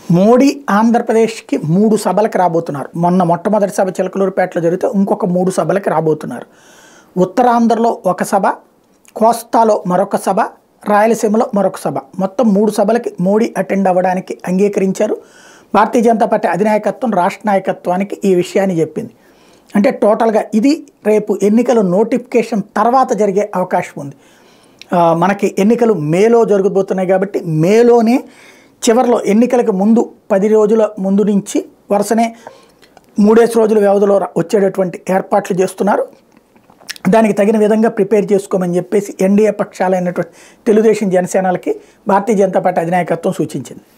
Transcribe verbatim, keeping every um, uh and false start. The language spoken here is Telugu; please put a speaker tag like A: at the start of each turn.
A: మోడీ ఆంధ్రప్రదేశ్కి మూడు సభలకు రాబోతున్నారు. మొన్న మొట్టమొదటి సభ చిలకలూరుపేటలో జరిగితే ఇంకొక మూడు సభలకు రాబోతున్నారు. ఉత్తరాంధ్రలో ఒక సభ, కోస్తాలో మరొక సభ, రాయలసీమలో మరొక సభ, మొత్తం మూడు సభలకి మోడీ అటెండ్ అవ్వడానికి అంగీకరించారు. భారతీయ జనతా పార్టీ అధినాయకత్వం రాష్ట్ర నాయకత్వానికి ఈ విషయాన్ని చెప్పింది. అంటే టోటల్గా ఇది రేపు ఎన్నికల నోటిఫికేషన్ తర్వాత జరిగే అవకాశం ఉంది. మనకి ఎన్నికలు మేలో జరగబోతున్నాయి కాబట్టి మేలోనే చివరిలో ఎన్నికలకు ముందు పది రోజుల ముందు నుంచి వరుసనే మూడేసి రోజుల వ్యవధిలో వచ్చేటటువంటి ఏర్పాట్లు చేస్తున్నారు. దానికి తగిన విధంగా ప్రిపేర్ చేసుకోమని చెప్పేసి ఎన్డీఏ పక్షాలైనటువంటి తెలుగుదేశం జనసేనలకి భారతీయ జనతా పార్టీ అధినాయకత్వం సూచించింది.